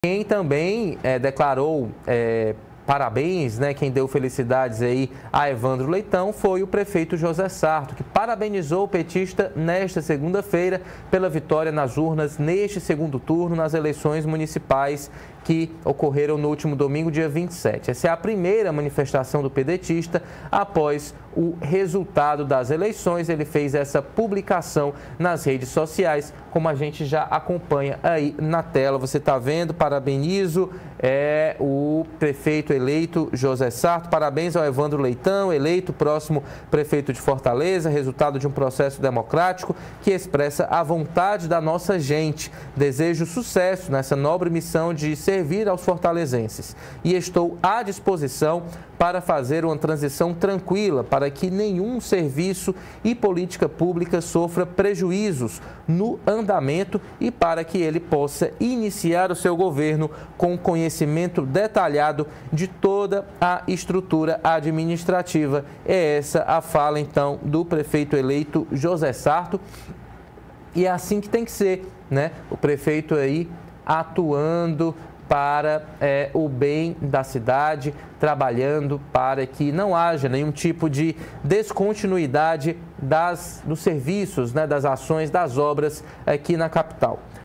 Quem também declarou parabéns, né, quem deu felicidades aí a Evandro Leitão foi o prefeito José Sarto, que parabenizou o petista nesta segunda-feira pela vitória nas urnas neste segundo turno nas eleições municipais que ocorreram no último domingo, dia 27. Essa é a primeira manifestação do pedetista após o resultado das eleições. Ele fez essa publicação nas redes sociais, como a gente já acompanha aí na tela. Você está vendo, parabenizo o prefeito eleito José Sarto, parabéns ao Evandro Leitão, eleito próximo prefeito de Fortaleza, resultado de um processo democrático que expressa a vontade da nossa gente. Desejo sucesso nessa nobre missão de servir aos fortalezenses e estou à disposição para fazer uma transição tranquila, para que nenhum serviço e política pública sofra prejuízos no andamento e para que ele possa iniciar o seu governo com conhecimento detalhado de toda a estrutura administrativa. É essa a fala, então, do prefeito eleito José Sarto. E é assim que tem que ser, né? O prefeito aí atuando para o bem da cidade, trabalhando para que não haja nenhum tipo de descontinuidade dos serviços, né, das ações, das obras aqui na capital.